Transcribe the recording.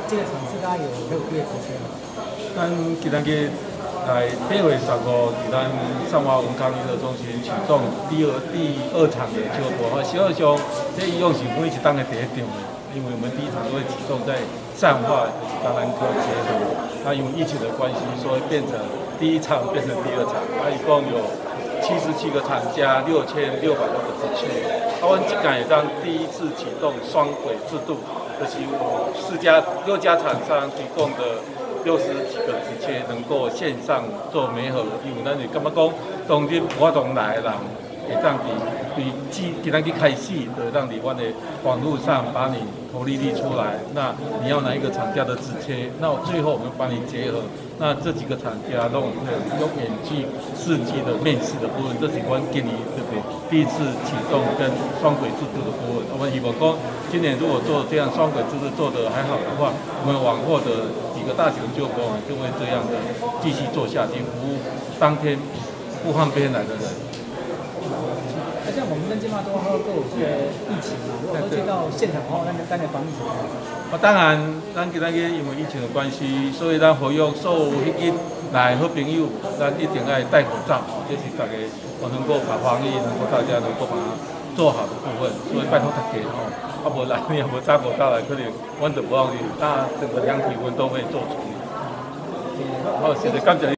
这个场次大概有6个月时间了。 咱今仔日来8月15，伫咱上华文康娱乐中心启动第二场的球博。实际上，这伊用是每一档的第一场的，因为我们第一场都会启动在善化达兰科结合，因为疫情的关系，所以变成第一场变成第二场，一共有77个厂家，6600多个职缺。阮这届也当第一次启动双轨制度，就是6家厂商提供的60几个职缺能够线上做媒合，因为咱是感觉讲，当日活动来的人，会当今仔日开始，就让你的网络上把你投履历出来，那你要哪一个厂家的职缺，那最后我们帮你结合，那这几个厂家都有远距、4G的面试的部分，这是我今年对不对？第一次启动跟双轨制度的部分，我们希望讲今年如果做这样双轨制度做得还好的话，我们往后的几个大型救国就会这样的继续做下去，服务当天不方便来的人。 那像我们跟金马都有这个疫情嘛，如果说去到现场的话，那就大家防疫怎么样？ 当然，咱今仔日因为疫情的关系，所以咱呼吁所有来好朋友，咱一定要戴口罩，这是大家能够把防疫能够大家能够把它做好的部分，所以拜托大家不然你也无戴口罩来，可能阮就无让你，那整个量体温都会做出。好，谢谢，感谢。